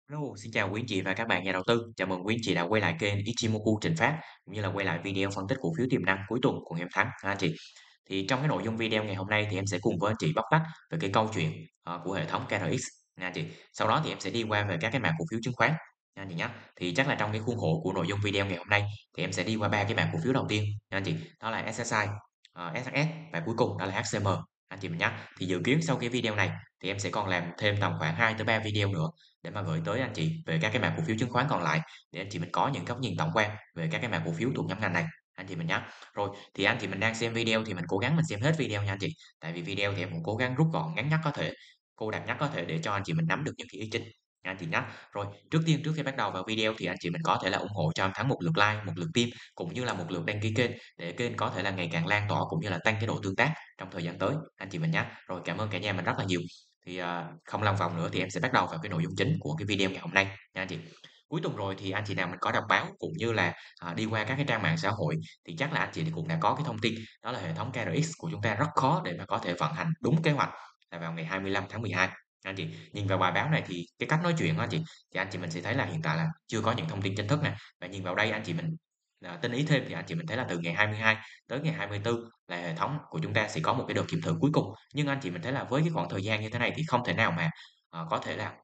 Hello, xin chào quý anh chị và các bạn nhà đầu tư. Chào mừng quý anh chị đã quay lại kênh Ichimoku Trình Phát cũng như là quay lại video phân tích cổ phiếu tiềm năng cuối tuần của ngày em Thắng ha anh chị. Thì trong cái nội dung video ngày hôm nay thì em sẽ cùng với anh chị bóc tách về cái câu chuyện của hệ thống KRX nha anh chị. Sau đó thì em sẽ đi qua về các cái mã cổ phiếu chứng khoán nha anh chị nhé. Thì chắc là trong cái khuôn khổ của nội dung video ngày hôm nay thì em sẽ đi qua ba cái mã cổ phiếu đầu tiên nha anh chị. Đó là SSI, SHS và cuối cùng đó là HCM anh chị mình nhé. Thì dự kiến sau cái video này thì em sẽ còn làm thêm tầm khoảng 2 tới 3 video nữa để mà gửi tới anh chị về các cái mã cổ phiếu chứng khoán còn lại để anh chị mình có những góc nhìn tổng quan về các cái mã cổ phiếu thuộc nhóm ngành này anh chị mình nhé. Rồi thì anh chị mình đang xem video thì mình cố gắng mình xem hết video nha anh chị. Tại vì video thì em cũng cố gắng rút gọn ngắn nhất có thể, cô đọc nhất có thể để cho anh chị mình nắm được những cái ý chính nha anh chị nhé. Rồi trước khi bắt đầu vào video thì anh chị mình có thể là ủng hộ cho em Thắng một lượt like, một lượt tim cũng như là một lượt đăng ký kênh để kênh có thể là ngày càng lan tỏa cũng như là tăng cái độ tương tác trong thời gian tới anh chị mình nhé. Rồi cảm ơn cả nhà mình rất là nhiều. Thì không lòng vòng nữa thì em sẽ bắt đầu vào cái nội dung chính của cái video ngày hôm nay nha anh chị. Cuối tuần rồi thì anh chị nào mình có đọc báo cũng như là đi qua các cái trang mạng xã hội thì chắc là anh chị thì cũng đã có cái thông tin đó là hệ thống KRX của chúng ta rất khó để mà có thể vận hành đúng kế hoạch là vào ngày 25 tháng 12. Anh chị nhìn vào bài báo này thì cái cách nói chuyện đó anh chị, thì anh chị mình sẽ thấy là hiện tại là chưa có những thông tin chính thức nè, và nhìn vào đây anh chị mình tinh ý thêm thì anh chị mình thấy là từ ngày 22 tới ngày 24 là hệ thống của chúng ta sẽ có một cái đợt kiểm thử cuối cùng. Nhưng anh chị mình thấy là với cái khoảng thời gian như thế này thì không thể nào mà có thể là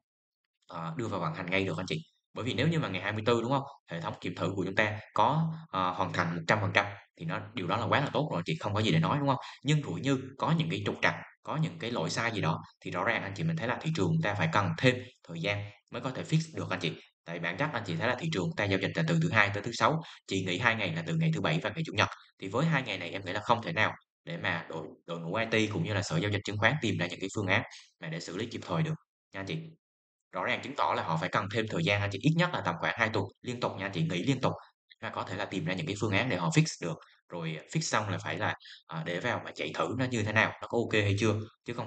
đưa vào vận hành ngay được anh chị. Bởi vì nếu như mà ngày 24 đúng không? Hệ thống kiểm thử của chúng ta có hoàn thành 100% thì điều đó là quá là tốt rồi anh chị, không có gì để nói đúng không? Nhưng rủi như có những cái trục trặc, có những cái lỗi sai gì đó thì rõ ràng anh chị mình thấy là thị trường chúng ta phải cần thêm thời gian mới có thể fix được anh chị. Tại bản chất anh chị thấy là thị trường ta giao dịch là từ thứ hai tới thứ sáu, chỉ nghỉ 2 ngày là từ ngày thứ bảy và ngày chủ nhật. Thì với 2 ngày này em nghĩ là không thể nào để mà đội đội ngũ IT cũng như là sở giao dịch chứng khoán tìm ra những cái phương án mà để xử lý kịp thời được nha anh chị. Rõ ràng chứng tỏ là họ phải cần thêm thời gian anh chị, ít nhất là tầm khoảng 2 tuần liên tục nha anh chị, nghỉ liên tục và có thể là tìm ra những cái phương án để họ fix được. Rồi fix xong là phải là để vào mà chạy thử nó như thế nào, nó có ok hay chưa,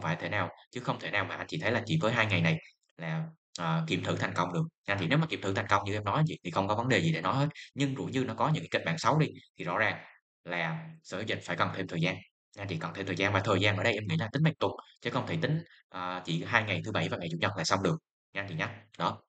chứ không thể nào mà anh chị thấy là chỉ với 2 ngày này là kiểm thử thành công được nha anh chị. Nếu mà kiểm thử thành công như em nói anh chị thì không có vấn đề gì để nói hết, nhưng rủi như nó có những cái kịch bản xấu đi thì rõ ràng là sở giao dịch phải cần thêm thời gian nha anh chị, cần thêm thời gian, và thời gian ở đây em nghĩ là tính bằng tuần chứ không thể tính chỉ 2 ngày thứ bảy và ngày chủ nhật là xong được nha anh chị nhé. Đó,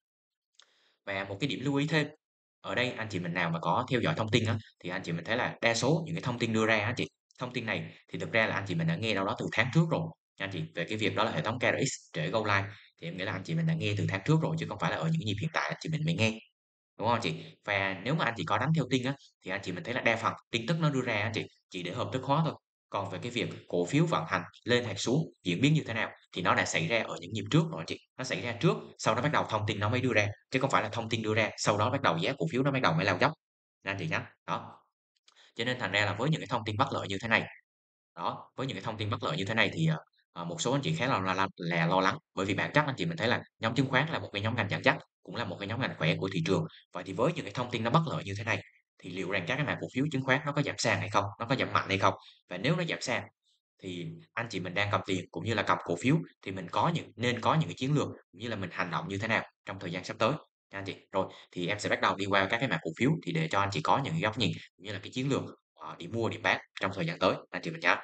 và một cái điểm lưu ý thêm, ở đây anh chị mình nào mà có theo dõi thông tin á, thì anh chị mình thấy là đa số những cái thông tin đưa ra á anh chị, thông tin này thì thực ra là anh chị mình đã nghe đâu đó từ tháng trước rồi nha anh chị, về cái việc đó là hệ thống KRX trễ go live, thì em nghĩ là anh chị mình đã nghe từ tháng trước rồi chứ không phải là ở những nhịp hiện tại anh chị mình mới nghe, đúng không anh chị? Và nếu mà anh chị có đánh theo tin á, thì anh chị mình thấy là đa phần tin tức nó đưa ra á anh chị, chỉ để hợp thức hóa thôi. Còn về cái việc cổ phiếu vận hành lên hay xuống, diễn biến như thế nào thì nó đã xảy ra ở những nhịp trước rồi anh chị. Nó xảy ra trước, sau đó bắt đầu thông tin nó mới đưa ra, chứ không phải là thông tin đưa ra, sau đó bắt đầu giá cổ phiếu nó bắt đầu mới lao dốc nha anh chị nhé. Đó, cho nên thành ra là với những cái thông tin bất lợi như thế này, đó, với những cái thông tin bất lợi như thế này thì một số anh chị khá là lo lắng, bởi vì bản chất anh chị mình thấy là nhóm chứng khoán là một cái nhóm ngành dẫn dắt, cũng là một cái nhóm ngành khỏe của thị trường. Vậy thì với những cái thông tin nó bất lợi như thế này thì liệu rằng các cái mã cổ phiếu chứng khoán nó có giảm sàn hay không, nó có giảm mạnh hay không? Và nếu nó giảm sàn thì anh chị mình đang cầm tiền cũng như là cầm cổ phiếu thì mình nên có những cái chiến lược cũng như là mình hành động như thế nào trong thời gian sắp tới nha anh chị. Rồi thì em sẽ bắt đầu đi qua các cái mã cổ phiếu thì để cho anh chị có những cái góc nhìn cũng như là cái chiến lược điểm mua điểm bán trong thời gian tới anh chị mình nhé.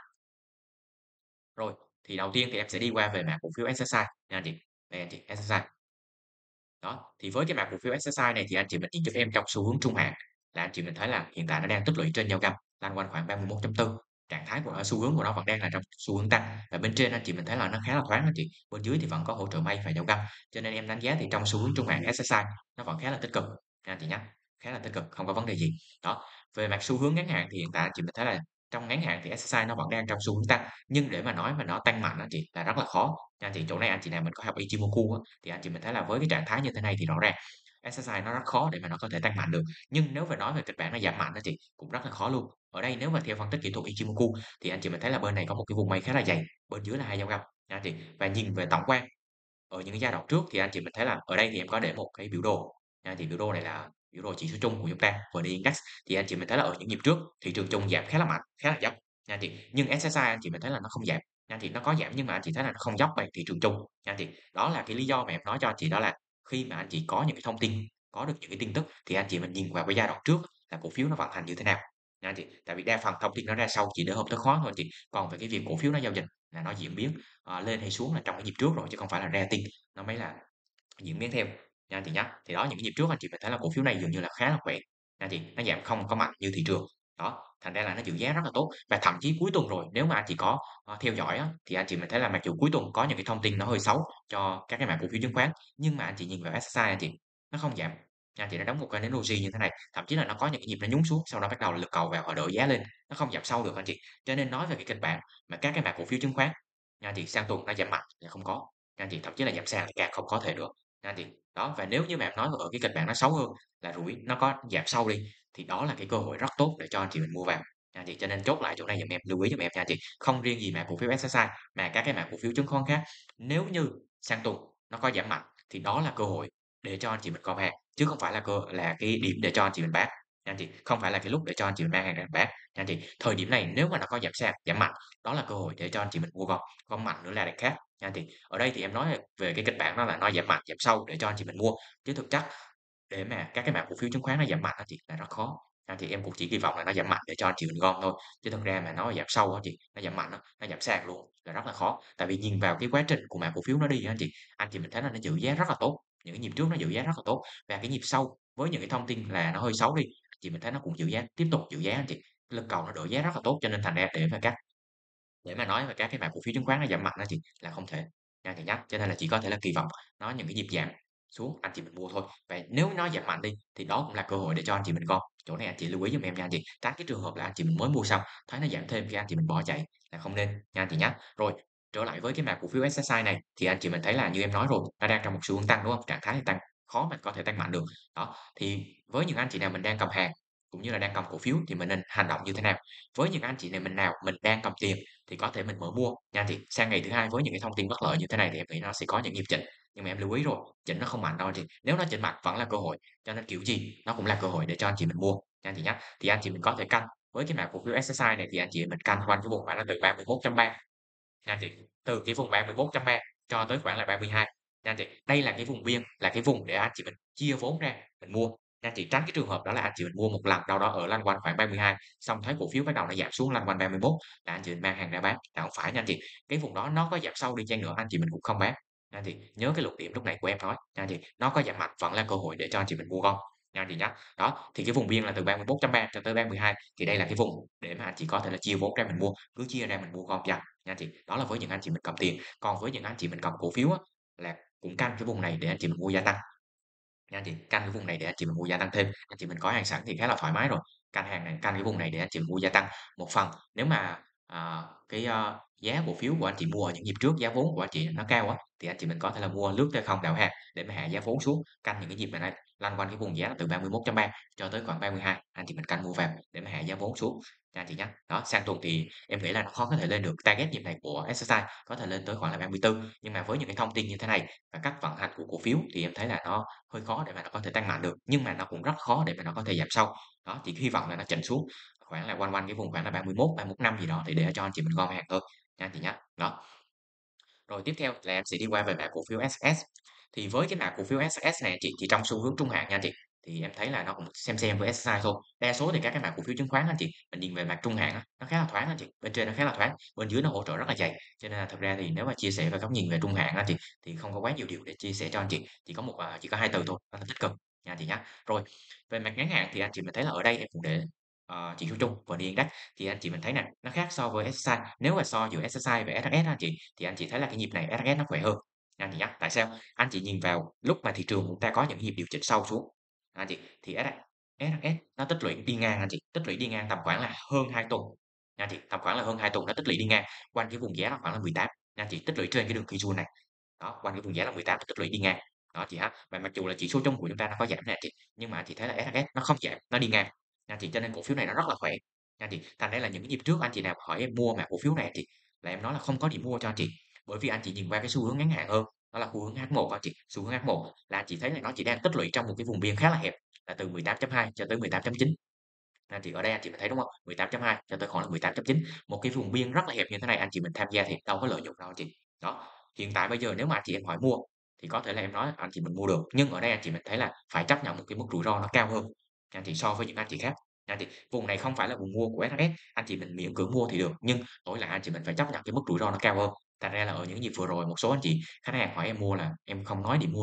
Rồi, thì đầu tiên thì em sẽ đi qua về mã cổ phiếu SSI nha anh chị. Đây anh chị, SSI. Đó, thì với cái mã cổ phiếu SSI này thì anh chị mình nhìn giúp em trong xu hướng trung hạn là anh chị mình thấy là hiện tại nó đang tích lũy trên giao găm lăn quanh khoảng 31.4, trạng thái của nó, xu hướng của nó vẫn đang là trong xu hướng tăng, và bên trên anh chị mình thấy là nó khá là thoáng anh chị, bên dưới thì vẫn có hỗ trợ may và giao găm, cho nên em đánh giá thì trong xu hướng trung hạn SSI nó vẫn khá là tích cực nha anh chị nhé, khá là tích cực, không có vấn đề gì. Đó, về mặt xu hướng ngắn hạn thì hiện tại anh chị mình thấy là trong ngắn hạn thì SSI nó vẫn đang trong xu hướng tăng, nhưng để mà nói mà nó tăng mạnh anh chị là rất là khó nha anh chị. Chỗ này anh chị nào mình có học Ichimoku á, thì anh chị mình thấy là với cái trạng thái như thế này thì rõ ràng SSI nó rất khó để mà nó có thể tăng mạnh được. Nhưng nếu mà nói về kịch bản nó giảm mạnh đó chị, cũng rất là khó luôn. Ở đây nếu mà theo phân tích kỹ thuật Ichimoku thì anh chị mình thấy là bên này có một cái vùng mây khá là dày, bên dưới là hai dao găm nha anh chị. Và nhìn về tổng quan ở những cái giai đoạn trước thì anh chị mình thấy là ở đây thì em có để một cái biểu đồ nha anh chị. Biểu đồ này là biểu đồ chỉ số chung của chúng ta, VN Index, thì anh chị mình thấy là ở những nhịp trước thị trường chung giảm khá là mạnh, khá là dốc nha anh chị. Nhưng SSI anh chị mình thấy là nó không giảm nha anh chị, nó có giảm nhưng mà anh chị thấy là nó không dốc bằng thị trường chung nha anh chị. Đó là cái lý do mà em nói cho anh chị, đó là khi mà anh chị có những cái thông tin, có được những cái tin tức thì anh chị mình nhìn vào cái giai đoạn trước là cổ phiếu nó vận hành như thế nào nha anh chị. Tại vì đa phần thông tin nó ra sau chỉ để hợp thức hóa thôi anh chị. Còn về cái việc cổ phiếu nó giao dịch là nó diễn biến lên hay xuống là trong cái nhịp trước rồi, chứ không phải là ra tin nó mới là diễn biến theo. nha anh chị nhá. Thì đó, những cái nhịp trước anh chị mình thấy là cổ phiếu này dường như là khá là khỏe, nha anh chị, nó giảm không có mạnh như thị trường. Đó, thành ra là nó giữ giá rất là tốt và thậm chí cuối tuần rồi, nếu mà anh chị có, theo dõi á, thì anh chị mình thấy là mặc dù cuối tuần có những cái thông tin nó hơi xấu cho các cái mã cổ phiếu chứng khoán, nhưng mà anh chị nhìn vào SSI anh chị, nó không giảm, nha anh chị, nó đóng một cái nến doji như thế này, thậm chí là nó có những cái nhịp nó nhún xuống, sau đó bắt đầu là lực cầu vào họ đỡ giá lên, nó không giảm sâu được anh chị. Cho nên nói về cái kịch bản mà các cái mã cổ phiếu chứng khoán, nha anh chị, sang tuần nó giảm mạnh là không có, nha anh chị, thậm chí là giảm sàn thì càng không có thể nữa, nha anh chị. Đó, và nếu như mà em nói ở cái kịch bản nó xấu hơn là rủi nó có giảm sâu đi, thì đó là cái cơ hội rất tốt để cho anh chị mình mua vào, nha anh chị. Cho nên chốt lại chỗ này giùm em, lưu ý giùm em nha anh chị. Không riêng gì mã cổ phiếu SSI mà các cái mã cổ phiếu chứng khoán khác, nếu như sang tuần nó có giảm mạnh thì đó là cơ hội để cho anh chị mình gom hàng, chứ không phải là cái điểm để cho anh chị mình bán, nha anh chị. Không phải là cái lúc để cho anh chị mình mang hàng ra bán, nha anh chị. Thời điểm này nếu mà nó có giảm sàn, giảm mạnh, đó là cơ hội để cho anh chị mình mua gom, gom mạnh nữa là đằng khác, nha anh chị. Ở đây thì em nói về cái kịch bản đó là nó giảm mạnh, giảm sâu để cho anh chị mình mua, chứ thực chất để mà các cái mã cổ phiếu chứng khoán nó giảm mạnh á chị là rất khó. Thì em cũng chỉ kỳ vọng là nó giảm mạnh để cho anh chị mình gom thôi, chứ thực ra mà nó giảm sâu á chị, nó giảm mạnh á, nó giảm sàn luôn là rất là khó. Tại vì nhìn vào cái quá trình của mã cổ phiếu nó đi á anh chị mình thấy là nó giữ giá rất là tốt, những cái nhịp trước nó giữ giá rất là tốt và cái nhịp sau với những cái thông tin là nó hơi xấu đi, anh chị mình thấy nó cũng giữ giá, tiếp tục giữ giá anh chị. Cái lực cầu nó đỡ giá rất là tốt cho nên thành ra để mà nói về các cái mã cổ phiếu chứng khoán nó giảm mạnh á chị, là không thể, nha chị nhá. Cho nên là chỉ có thể là kỳ vọng nó những cái nhịp giảm xuống anh chị mình mua thôi. Và nếu nó giảm mạnh đi thì đó cũng là cơ hội để cho anh chị mình gom. Chỗ này anh chị lưu ý giùm em nha anh chị. Tránh cái trường hợp là anh chị mình mới mua xong, thấy nó giảm thêm cái anh chị mình bỏ chạy là không nên, nha anh chị nhá. Rồi, trở lại với cái mã cổ phiếu SSI này thì anh chị mình thấy là như em nói rồi, nó đang trong một xu hướng tăng, đúng không? Trạng thái tăng, khó mà có thể tăng mạnh được. Đó, thì với những anh chị nào mình đang cầm hàng cũng như là đang cầm cổ phiếu thì mình nên hành động như thế nào? Với những anh chị này nào mình đang cầm tiền thì có thể mình mở mua nha anh chị. Sang ngày thứ hai với những cái thông tin bất lợi như thế này thì em nghĩ nó sẽ có những nhịp chỉnh, nhưng mà em lưu ý rồi, chỉnh nó không mạnh đâu anh chị. Nếu nó chỉnh mạnh vẫn là cơ hội, cho nên kiểu gì nó cũng là cơ hội để cho anh chị mình mua nha anh chị nhé. Thì anh chị mình có thể canh với cái mã cổ phiếu SSI này thì anh chị mình canh quanh cái vùng khoảng là từ 31.3 nha anh chị, từ cái vùng 31.3 cho tới khoảng là 32 nha anh chị. Đây là cái vùng biên, là cái vùng để anh chị mình chia vốn ra mình mua nha anh chị. Tránh cái trường hợp đó là anh chị mình mua một lần đâu đó ở lăn quanh khoảng 32, xong thấy cổ phiếu bắt đầu nó giảm xuống lăn quanh 31 là anh chị mình mang hàng ra bán, là không phải nha anh chị. Cái vùng đó nó có giảm sâu đi chăng nữa anh chị mình cũng không bán nha anh chị. Nhớ cái luận điểm lúc này của em nói nha anh chị, nó có giảm mạnh vẫn là cơ hội để cho anh chị mình mua gom nha anh chị nhé. Đó, thì cái vùng biên là từ 31.3 cho tới 32 thì đây là cái vùng để mà anh chị có thể là chia vốn ra mình mua, cứ chia ra mình mua gom dần nha anh chị. Đó là với những anh chị mình cầm tiền, còn với những anh chị mình cầm cổ phiếu á, là cũng canh cái vùng này để anh chị mình mua gia tăng nha anh chị. Canh cái vùng này để anh chị mình mua gia tăng thêm, anh chị mình có hàng sẵn thì khá là thoải mái rồi. Canh hàng này, canh cái vùng này để anh chị mình mua gia tăng. Một phần nếu mà, giá cổ phiếu của anh chị mua ở những nhịp trước, giá vốn của anh chị nó cao á, thì anh chị mình có thể là mua lướt theo không đảo hàng để mà hạ giá vốn xuống, canh những cái nhịp này lăn quanh cái vùng giá là từ 31.3 cho tới khoảng 32, anh chị mình canh mua vào để mà hạ giá vốn xuống nha anh chị nhé. Đó, sang tuần thì em nghĩ là nó khó có thể lên được target nhịp này của SSI, có thể lên tới khoảng là 34, nhưng mà với những cái thông tin như thế này và cách vận hành của cổ phiếu thì em thấy là nó hơi khó để mà nó có thể tăng mạnh được, nhưng mà nó cũng rất khó để mà nó có thể giảm sâu. Đó, chỉ hy vọng là nó chỉnh xuống khoảng là quanh quanh cái vùng khoảng là 31, 31.5 gì đó thì để cho anh chị mình gom hàng thôi nha anh chị nhé. Đó. Rồi tiếp theo là em sẽ đi qua về mã cổ phiếu SS. Thì với cái mã cổ phiếu SS này chị, thì trong xu hướng trung hạn nha anh chị, thì em thấy là nó cũng xem với SSI thôi. Đa số thì các cái mã cổ phiếu chứng khoán anh chị, mình nhìn về mặt trung hạn á, nó khá là thoáng anh chị. Bên trên nó khá là thoáng, bên dưới nó hỗ trợ rất là dày. Cho nên là thực ra thì nếu mà chia sẻ về góc nhìn về trung hạn á chị, thì không có quá nhiều điều để chia sẻ cho anh chị. Chỉ có hai từ thôi, đó là tích cực nha anh chị nhé. Rồi, về mặt ngắn hạn thì anh chị mình thấy là ở đây em cũng để chỉ số chung VN Index thì anh chị mình thấy nè, nó khác so với SSI. Nếu mà so giữa SSI và SHS á anh chị, thì anh chị thấy là cái nhịp này SHS nó khỏe hơn nha anh chị nhá. Tại sao? Anh chị nhìn vào lúc mà thị trường chúng ta có những nhịp điều chỉnh sâu xuống, anh chị, thì SHS nó tích lũy đi ngang anh chị, tích lũy đi ngang tầm khoảng là hơn 2 tuần nha anh chị, tầm khoảng là hơn 2 tuần nó tích lũy đi ngang quanh cái vùng giá nó khoảng là 18 nha anh chị, tích lũy trên cái đường Kijun này. Đó, quanh cái vùng giá là 18 tích lũy đi ngang. Đó chị ha. Và mặc dù là chỉ số chung của chúng ta nó có giảm nè chị, nhưng mà chị thấy là SHS nó không giảm, nó đi ngang nha chị, cho nên cổ phiếu này nó rất là khỏe nha chị. Thành ra là những cái nhịp trước anh chị nào hỏi em mua mã cổ phiếu này chị, là em nói là không có điểm mua cho anh chị, bởi vì anh chị nhìn qua cái xu hướng ngắn hạn hơn, đó là xu hướng H1 anh chị. Xu hướng H1 là anh chị thấy là nó chỉ đang tích lũy trong một cái vùng biên khá là hẹp, là từ 18.2 cho tới 18.9. Anh chị ở đây anh chị mình thấy đúng không? 18.2 cho tới khoảng là 18.9, một cái vùng biên rất là hẹp như thế này anh chị mình tham gia thì đâu có lợi nhuận đâu anh chị. Đó, hiện tại bây giờ nếu mà anh chị em hỏi mua thì có thể là em nói anh chị mình mua được, nhưng ở đây anh chị mình thấy là phải chấp nhận một cái mức rủi ro nó cao hơn anh chị so với những anh chị khác. Anh chị, vùng này không phải là vùng mua của SHS, anh chị mình miễn cưỡng mua thì được, nhưng đổi lại anh chị mình phải chấp nhận cái mức rủi ro nó cao hơn. Thành ra là ở những nhịp vừa rồi một số anh chị khách hàng hỏi em mua là em không nói điểm mua được,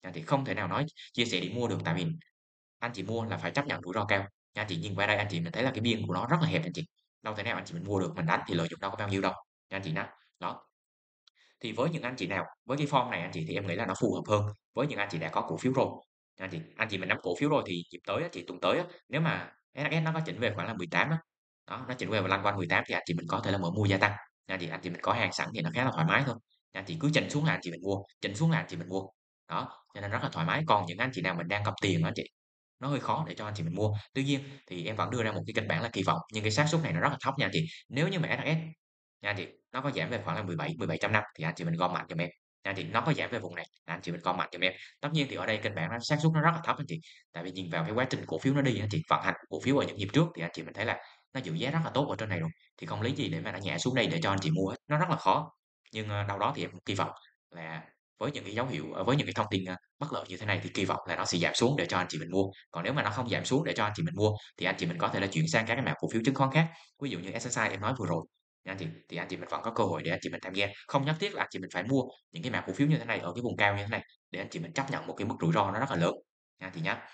thì không thể nào nói chia sẻ điểm mua được, tại vì anh chị mua là phải chấp nhận rủi ro cao. Anh chị nhìn qua đây anh chị mình thấy là cái biên của nó rất là hẹp anh chị, đâu thể nào anh chị mình mua được, mình đánh thì lợi nhuận đâu có bao nhiêu đâu, nha anh chị nhá. Đó, thì với những anh chị nào với cái form này anh chị thì em nghĩ là nó phù hợp hơn với những anh chị đã có cổ phiếu rồi. Anh chị mình nắm cổ phiếu rồi thì dịp tới á, tuần tới á, nếu mà SHS nó có chỉnh về khoảng là 18 á, đó, nó chỉnh về và lăn quanh 18 thì anh chị mình có thể là mở mua gia tăng. Anh chị mình có hàng sẵn thì nó khá là thoải mái thôi. Anh chị cứ chỉnh xuống là anh chị mình mua, chỉnh xuống là anh chị mình mua. Đó, cho nên rất là thoải mái. Còn những anh chị nào mình đang cầm tiền á anh chị, nó hơi khó để cho anh chị mình mua. Tuy nhiên thì em vẫn đưa ra một cái kịch bản là kỳ vọng, nhưng cái xác suất này nó rất là thấp nha anh chị. Nếu như mà SHS nha anh chị, nó có giảm về khoảng là 17,5 thì anh chị mình gom mạnh giùm em. Nha anh chị, nó có giảm về vùng này là anh chị mình gom mạnh giùm em. Tất nhiên thì ở đây kịch bản nó xác suất nó rất là thấp anh chị. Tại vì nhìn vào cái quá trình cổ phiếu nó đi anh chị, vận hành cổ phiếu ở những nhịp trước thì anh chị mình thấy là nó giữ giá rất là tốt ở trên này rồi. Thì không lý gì để mà nó nhả xuống đây để cho anh chị mua hết, nó rất là khó. Nhưng đâu đó thì em cũng kỳ vọng là với những cái dấu hiệu với những cái thông tin bất lợi như thế này thì kỳ vọng là nó sẽ giảm xuống để cho anh chị mình mua. Còn nếu mà nó không giảm xuống để cho anh chị mình mua thì anh chị mình có thể là chuyển sang các cái mã cổ phiếu chứng khoán khác. Ví dụ như SSI em nói vừa rồi nha anh chị mình vẫn có cơ hội để anh chị mình tham gia. Không nhất thiết là anh chị mình phải mua những cái mã cổ phiếu như thế này ở cái vùng cao như thế này để anh chị mình chấp nhận một cái mức rủi ro nó rất là lớn nha anh chị nhé.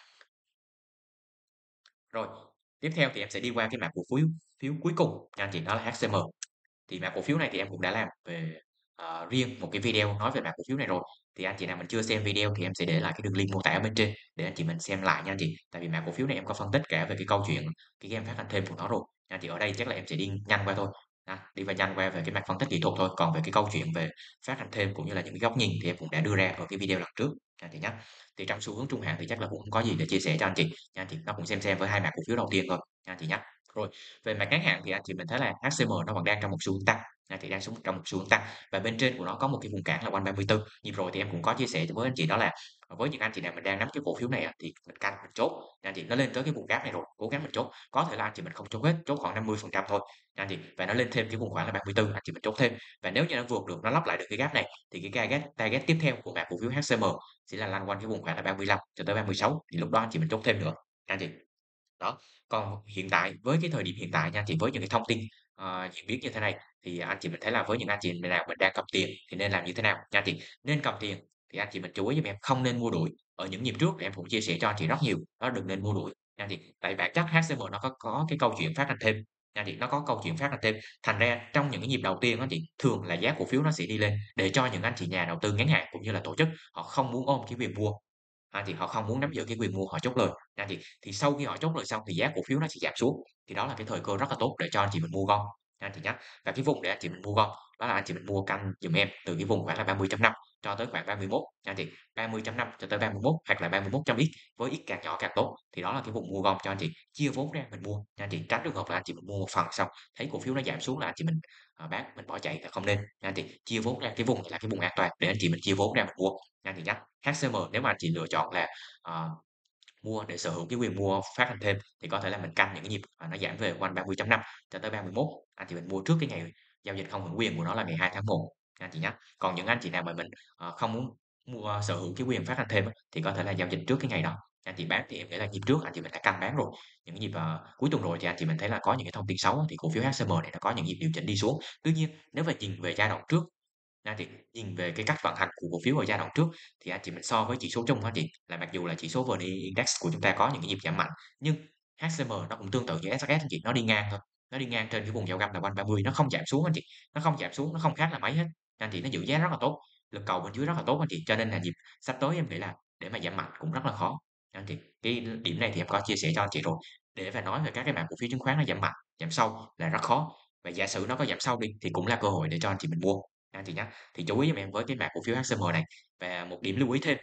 Rồi, tiếp theo thì em sẽ đi qua cái mã cổ phiếu phiếu cuối cùng nha anh chị, đó là HCM. Thì mã cổ phiếu này thì em cũng đã làm về riêng một cái video nói về mã cổ phiếu này rồi. Thì anh chị nào mình chưa xem video thì em sẽ để lại cái đường link mô tả ở bên trên để anh chị mình xem lại nha anh chị. Tại vì mã cổ phiếu này em có phân tích cả về cái câu chuyện cái game phát hành thêm của nó rồi. Nha anh chị, ở đây chắc là em sẽ đi nhanh qua thôi. Đi và nhanh qua về cái mặt phân tích kỹ thuật thôi. Còn về cái câu chuyện về phát hành thêm cũng như là những cái góc nhìn thì em cũng đã đưa ra ở cái video lần trước nha anh chị nhé. Thì trong xu hướng trung hạn thì chắc là cũng không có gì để chia sẻ cho anh chị. Nha anh chị, nó cũng xem với hai mã cổ phiếu đầu tiên thôi nha anh chị nhé. Rồi, về mặt ngắn hạn thì anh chị mình thấy là HCM nó vẫn đang trong một xu hướng tăng, thì đang xuống trong một xu hướng tăng và bên trên của nó có một cái vùng cản là quanh 34. Nhịp rồi thì em cũng có chia sẻ với anh chị đó là với những anh chị nào mình đang nắm cái cổ phiếu này thì mình canh mình chốt nha anh chị, nó lên tới cái vùng gap này rồi cố gắng mình chốt, có thể là anh chị mình không chốt hết, chốt khoảng 50% thôi nha anh chị, và nó lên thêm cái vùng khoảng là 34 anh chị mình chốt thêm, và nếu như nó vượt được nó lắp lại được cái gap này thì cái target tiếp theo của mã cổ phiếu HCM sẽ là lăn quanh cái vùng khoảng là 35 cho tới 36, thì lúc đó anh chị mình chốt thêm nữa nha anh chị. Đó, còn hiện tại với cái thời điểm hiện tại nha anh chị, với những cái thông tin, diễn biến như thế này thì anh chị mình thấy là với những anh chị nào mình đang cầm tiền thì nên làm như thế nào nha anh chị? Nên cầm tiền thì anh chị mình chú ý giùm em không nên mua đuổi. Ở những nhịp trước thì em cũng chia sẻ cho anh chị rất nhiều, đó đừng nên mua đuổi nha anh chị. Tại bản chất HCM nó có cái câu chuyện phát hành thêm nha anh chị, nó có câu chuyện phát hành thêm. Thành ra trong những cái nhịp đầu tiên á anh chị, thường là giá cổ phiếu nó sẽ đi lên để cho những anh chị nhà đầu tư ngắn hạn cũng như là tổ chức họ không muốn ôm cái quyền mua. Thì họ không muốn nắm giữ cái quyền mua, họ chốt lời. Thì sau khi họ chốt lời xong thì giá cổ phiếu nó sẽ giảm xuống, thì đó là cái thời cơ rất là tốt để cho anh chị mình mua gom nha anh chị nhé. Và cái vùng để anh chị mình mua gom đó là anh chị mình mua canh giùm em từ cái vùng khoảng là 30.5 cho tới khoảng 31 nha anh chị, 30.5 cho tới 31 hoặc là 31.x, với x càng nhỏ càng tốt, thì đó là cái vùng mua gom cho anh chị chia vốn ra mình mua nha anh chị, tránh trường hợp là anh chị mình mua một phần xong thấy cổ phiếu nó giảm xuống là anh chị mình bán mình bỏ chạy là không nên nha anh chị. Chia vốn ra cái vùng này là cái vùng an toàn để anh chị mình chia vốn ra mình mua nha anh chị nhé. HCM nếu mà anh chị lựa chọn là ờ, mua để sở hữu cái quyền mua phát hành thêm thì có thể là mình canh những cái nhịp nó giảm về quanh 30.5 cho tới 31, anh chị mình mua trước cái ngày giao dịch không hưởng quyền của nó là ngày 2 tháng 1 anh chị nhé. Còn những anh chị nào mà mình không muốn mua sở hữu cái quyền phát hành thêm thì có thể là giao dịch trước cái ngày đó. Anh chị bán thì em nghĩ là nhịp trước anh chị mình đã canh bán rồi. Những cái nhịp cuối tuần rồi thì anh chị mình thấy là có những cái thông tin xấu thì cổ phiếu HCM này nó có những nhịp điều chỉnh đi xuống. Tuy nhiên nếu mà nhìn về giai đoạn trước thì nhìn về cái cách vận hành của cổ phiếu ở giai đoạn trước thì anh chị mình so với chỉ số chung á chị, là mặc dù là chỉ số VN Index của chúng ta có những cái nhịp giảm mạnh, nhưng HCM nó cũng tương tự như SHS anh chị, nó đi ngang thôi, nó đi ngang trên cái vùng giao găm là quanh 30, nó không giảm xuống anh chị, nó không giảm xuống, nó không khác là mấy hết. Anh chị, nó giữ giá rất là tốt, lực cầu bên dưới rất là tốt anh chị, cho nên là dịp sắp tới em nghĩ là để mà giảm mạnh cũng rất là khó. Anh chị, cái điểm này thì em có chia sẻ cho anh chị rồi. Để mà nói về các cái mã cổ phiếu chứng khoán nó giảm mạnh, giảm sâu là rất khó. Và giả sử nó có giảm sâu đi thì cũng là cơ hội để cho anh chị mình mua anh chị nhé. Thì chú ý giùm em với cái mã cổ phiếu HCM này. Và một điểm lưu ý thêm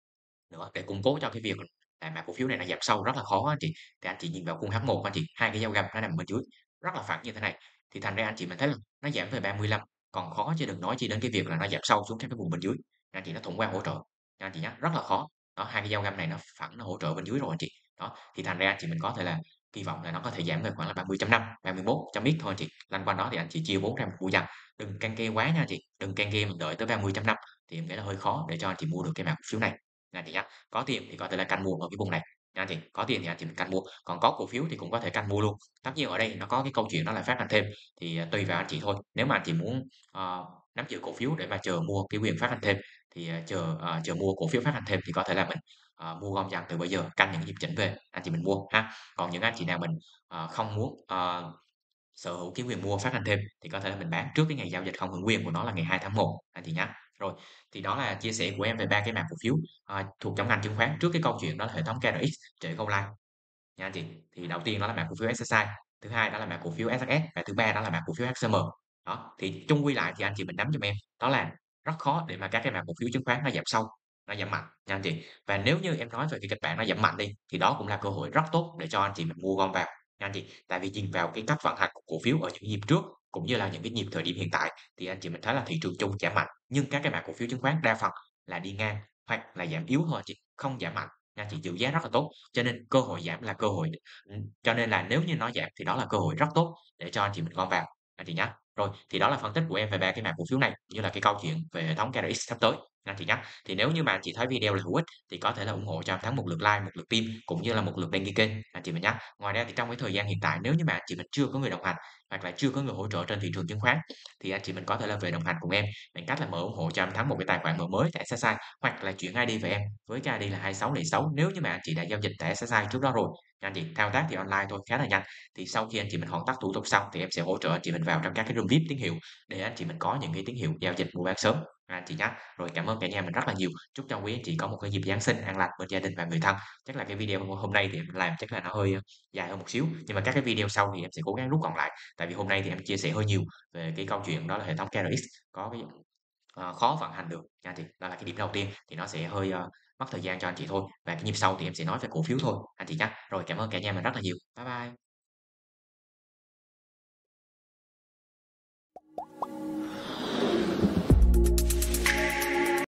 nữa để củng cố cho cái việc là mã cổ phiếu này nó giảm sâu rất là khó anh chị. Thì anh chị nhìn vào khung H1 anh chị, hai cái giao găm nó nằm bên dưới rất là phẳng như thế này. Thì thành ra anh chị mình thấy là nó giảm về 35, còn khó chứ đừng nói chi đến cái việc là nó giảm sâu xuống các cái vùng bên dưới. Anh chị, nó thuận qua hỗ trợ anh chị nhé, rất là khó. Đó, hai cái giao găm này nó phẳng nó hỗ trợ bên dưới rồi anh chị. Đó, thì thành ra anh chị mình có thể là kỳ vọng là nó có thể giảm về khoảng là 30.5, 31.x thôi anh chị. Lăn quanh đó thì anh chị chia vốn ra một mua dần. Đừng căng ke quá nha anh chị, đừng căng ke mình đợi tới 30.5 thì em nghĩ là hơi khó để cho anh chị mua được cái mã cổ phiếu này nha chị nhé. Có tiền thì có thể là canh mua ở cái vùng này nha chị, có tiền thì anh chị mình canh mua, còn có cổ phiếu thì cũng có thể canh mua luôn. Tất nhiên ở đây nó có cái câu chuyện đó là phát hành thêm thì tùy vào anh chị thôi. Nếu mà anh chị muốn nắm giữ cổ phiếu để mà chờ mua cái quyền phát hành thêm thì, chờ mua cổ phiếu phát hành thêm thì có thể là mình, mua gom dần từ bây giờ, canh những nhịp chỉnh về, anh chị mình mua ha. Còn những anh chị nào mình, không muốn, sở hữu cái quyền mua phát hành thêm thì có thể là mình bán trước cái ngày giao dịch không hưởng quyền của nó là ngày 2/1 anh chị nhé. Rồi, thì đó là chia sẻ của em về 3 cái mã cổ phiếu, thuộc trong ngành chứng khoán trước cái câu chuyện đó là hệ thống KRX trễ câu like nha anh chị. Thì đầu tiên đó là mã cổ phiếu SSI, thứ hai đó là mã cổ phiếu SHS và thứ ba đó là mã cổ phiếu HCM. Đó, thì chung quy lại thì anh chị mình nắm giùm em, đó là rất khó để mà các cái mã cổ phiếu chứng khoán nó giảm sâu, nó giảm mạnh nha anh chị. Và nếu như em nói về cái kịch bản nó giảm mạnh đi, thì đó cũng là cơ hội rất tốt để cho anh chị mình mua gom vào nha anh chị. Tại vì nhìn vào cái cách vận hành của cổ phiếu ở những nhịp trước, cũng như là những cái nhịp thời điểm hiện tại thì anh chị mình thấy là thị trường chung giảm mạnh, nhưng các cái mã cổ phiếu chứng khoán đa phần là đi ngang hoặc là giảm yếu thôi anh chị, không giảm mạnh nha anh chị, giữ giá rất là tốt. Cho nên cơ hội giảm là cơ hội, cho nên là nếu như nó giảm thì đó là cơ hội rất tốt để cho anh chị mình gom vào anh chị nhé. Rồi, thì đó là phân tích của em về 3 cái mã cổ phiếu này, cũng như là cái câu chuyện về hệ thống KRX sắp tới anh chị nhé. Thì nếu như mà anh chị thấy video là hữu ích thì có thể là ủng hộ cho Thắng một lượt like, một lượt tim cũng như là một lượt đăng ký kênh anh chị mình nhé. Ngoài ra thì trong cái thời gian hiện tại nếu như mà anh chị mình chưa có người đồng hành hoặc là chưa có người hỗ trợ trên thị trường chứng khoán thì anh chị mình có thể là về đồng hành cùng em bằng cách là mở ủng hộ cho anh Thắng một cái tài khoản mở mới tại SSI hoặc là chuyển ID về em với cái ID là 2606 nếu như mà anh chị đã giao dịch tại SSI trước đó rồi. Anh chị thao tác thì online thôi, khá là nhanh. Thì sau khi anh chị mình hoàn tất thủ tục xong thì em sẽ hỗ trợ anh chị mình vào trong các cái room VIP tín hiệu để anh chị mình có những cái tín hiệu giao dịch mua bán sớm anh chị nhé. Rồi cảm ơn cả nhà mình rất là nhiều. Chúc cho quý anh chị có một cái dịp Giáng sinh an lành bên gia đình và người thân. Chắc là cái video hôm nay thì em làm chắc là nó hơi dài hơn một xíu, nhưng mà các cái video sau thì em sẽ cố gắng rút gọn lại. Tại vì hôm nay thì em chia sẻ hơi nhiều về cái câu chuyện đó là hệ thống KRX có cái khó vận hành được nha anh chị. Đó là cái điểm đầu tiên thì nó sẽ hơi mất thời gian cho anh chị thôi. Và cái nhịp sau thì em sẽ nói về cổ phiếu thôi anh chị nhé. Rồi cảm ơn cả nhà mình rất là nhiều. Bye bye.